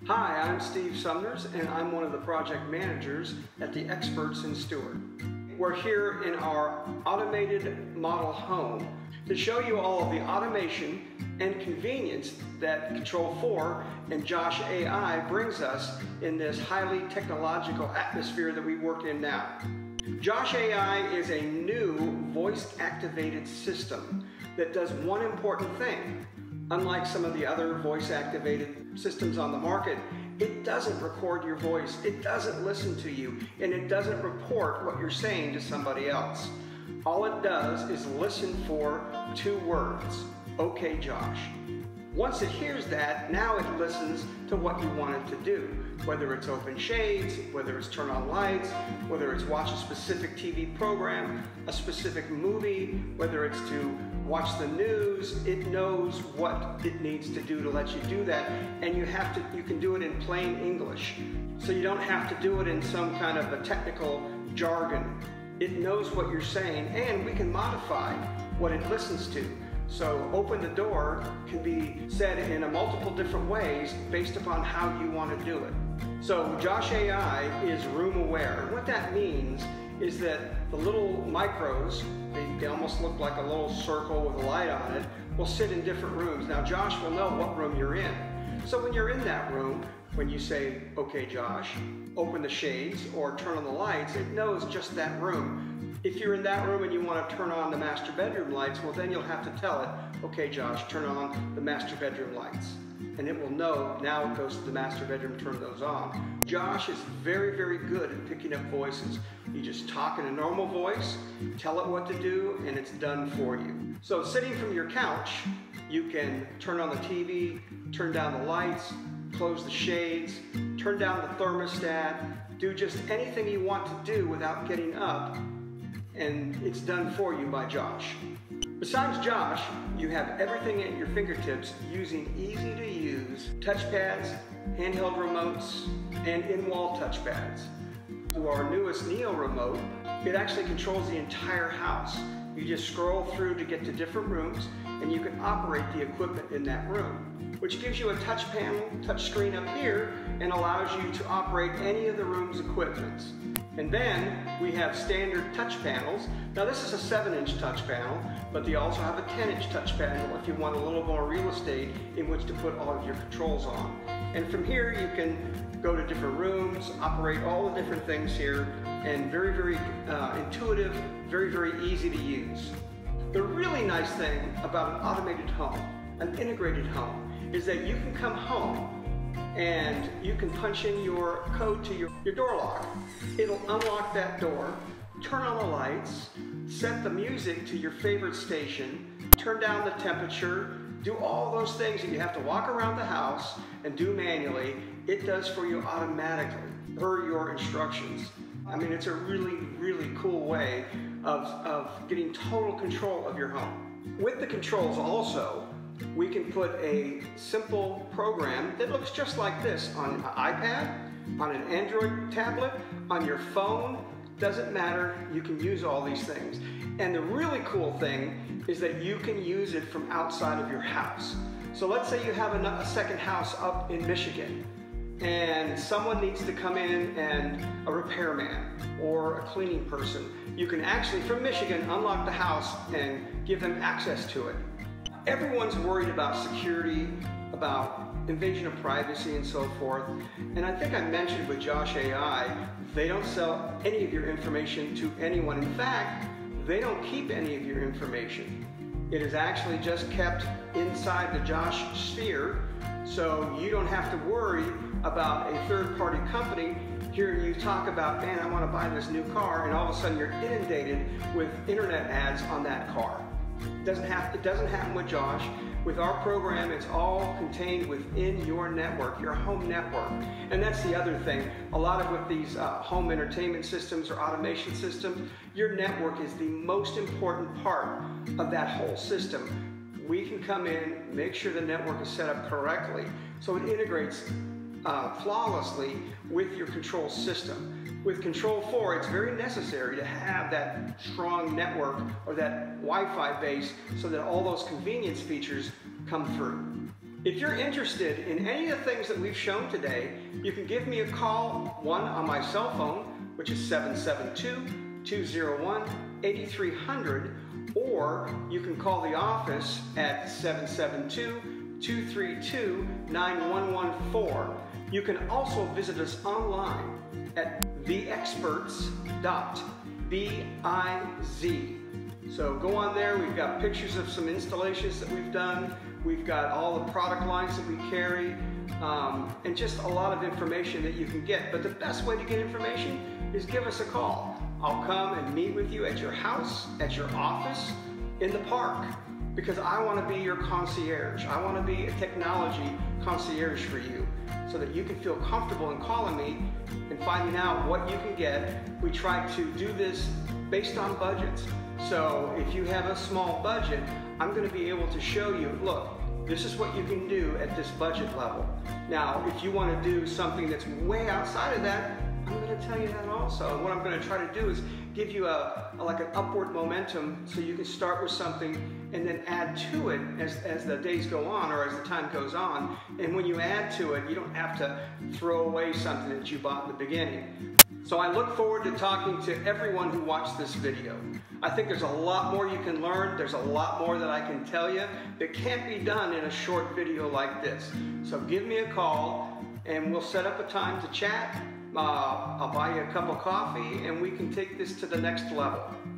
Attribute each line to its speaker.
Speaker 1: Hi, I'm Steve Sumners, and I'm one of the project managers at the Experts in Stewart. We're here in our automated model home to show you all of the automation and convenience that Control4 and Josh AI brings us in this highly technological atmosphere that we work in now. Josh AI is a new voice-activated system that does one important thing. Unlike some of the other voice-activated systems on the market, it doesn't record your voice, it doesn't listen to you, and it doesn't report what you're saying to somebody else. All it does is listen for two words, "Okay, Josh." Once it hears that, now it listens to what you want it to do. Whether it's open shades, whether it's turn on lights, whether it's watch a specific TV program, a specific movie, whether it's to watch the news, it knows what it needs to do to let you do that, and you can do it in plain English. So you don't have to do it in some kind of a technical jargon. It knows what you're saying, and we can modify what it listens to. So open the door can be said in multiple different ways based upon how you want to do it. So Josh AI is room aware. What that means is that the little micros, they almost look like a little circle with a light on it, will sit in different rooms. Now Josh will know what room you're in. So when you're in that room, when you say, "Okay, Josh," open the shades or turn on the lights, it knows just that room. If you're in that room and you want to turn on the master bedroom lights, well then you'll have to tell it, "Okay, Josh, turn on the master bedroom lights." And it will know, now it goes to the master bedroom, turn those on. Josh is very, very good at picking up voices. You just talk in a normal voice, tell it what to do, and it's done for you. So sitting from your couch, you can turn on the TV, turn down the lights, close the shades, turn down the thermostat, do just anything you want to do without getting up, and it's done for you by Josh. Besides Josh, you have everything at your fingertips using easy-to-use touchpads, handheld remotes, and in-wall touchpads. To our newest Neo remote, it actually controls the entire house. You just scroll through to get to different rooms, and you can operate the equipment in that room, which gives you a touch panel, touch screen up here, and allows you to operate any of the room's equipment. And then we have standard touch panels. Now this is a 7-inch touch panel, but they also have a 10-inch touch panel if you want a little more real estate in which to put all of your controls on. And from here you can go to different rooms, operate all the different things here, and very, very intuitive, very, very easy to use. The really nice thing about an automated home, an integrated home, is that you can come home and you can punch in your code to your door lock. It'll unlock that door, turn on the lights, set the music to your favorite station, turn down the temperature, do all those things that you have to walk around the house and do manually. It does for you automatically per your instructions. I mean, it's a really, really cool way of getting total control of your home. With the controls also, we can put a simple program that looks just like this on an iPad, on an Android tablet, on your phone. Doesn't matter, you can use all these things. And the really cool thing is that you can use it from outside of your house. So let's say you have a second house up in Michigan, and someone needs to come in, and a repairman or a cleaning person. You can actually, from Michigan, unlock the house and give them access to it. Everyone's worried about security, about invasion of privacy and so forth. And I think I mentioned with Josh AI, they don't sell any of your information to anyone. In fact, they don't keep any of your information. It is actually just kept inside the Josh sphere, so you don't have to worry about a third-party company hearing you talk about, "Man, I want to buy this new car," and all of a sudden you're inundated with internet ads on that car. It doesn't happen with Josh. With our program, it's all contained within your network, your home network. And that's the other thing. A lot of with these home entertainment systems or automation systems, your network is the most important part of that whole system. We can come in, make sure the network is set up correctly, so it integrates flawlessly with your control system. With Control4, it's very necessary to have that strong network or that Wi-Fi base so that all those convenience features come through. If you're interested in any of the things that we've shown today, you can give me a call, one on my cell phone, which is 772-201-8300, or you can call the office at 772-232-9114. You can also visit us online at theexperts.biz. So go on there. We've got pictures of some installations that we've done. We've got all the product lines that we carry, and just a lot of information that you can get. But the best way to get information is give us a call. I'll come and meet with you at your house, at your office, in the park, because I want to be your concierge. I want to be a technology concierge for you, so that you can feel comfortable in calling me and finding out what you can get. We try to do this based on budgets. So if you have a small budget, I'm going to be able to show you, look, this is what you can do at this budget level. Now, if you want to do something that's way outside of that, I'm going to tell you that also. And what I'm going to try to do is give you like an upward momentum, so you can start with something and then add to it as the days go on, or as the time goes on. And when you add to it, you don't have to throw away something that you bought in the beginning. So I look forward to talking to everyone who watched this video. I think there's a lot more you can learn. There's a lot more that I can tell you that can't be done in a short video like this. So give me a call and we'll set up a time to chat. I'll buy you a cup of coffee and we can take this to the next level.